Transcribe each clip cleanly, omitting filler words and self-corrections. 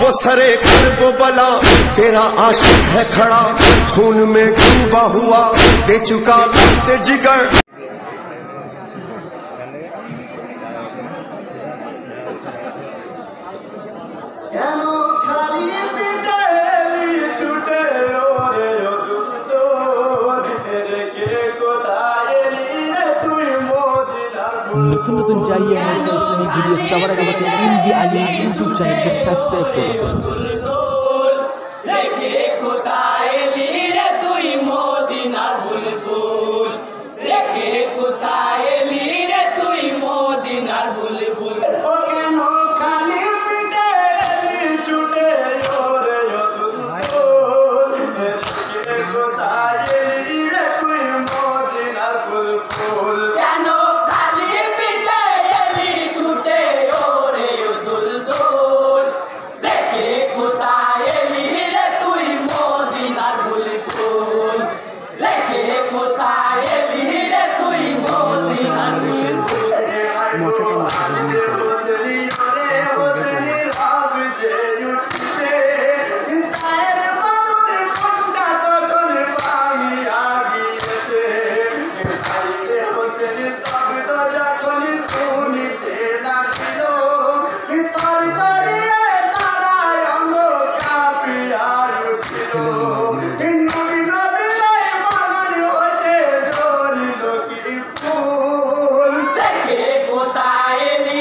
वो सरे करबो बला तेरा आशिक है खड़ा, खून में डूबा हुआ दे चुका ते जिगर। নতুন নতুন জাইয়া ইসলামিক ভিডিও সবার আগে পেতে ইনজি আলী ইউটিউব চ্যানেলকে সাবস্ক্রাইব করুন। রেখে কোথায় এলি রে তুই মদিনার বুলবুল, রেখে কোথায় এলি রে তুই মদিনার বুলবুল। ও কেন খালি পিঠে এলি ছুটে ওরে দুলদুল, রেখে কোথায় এলি রে তুই মদিনার বুলবুল। কেন খালি পিঠে এলি ছুটে ওরে দুলদুল, রেখে কোথায় এলি রে তুই মদিনার বুলবুল, রেখে কোথায় এলি রে তুই মদিনার বুলবুল। কোথায় এলি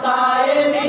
কোথায় এলি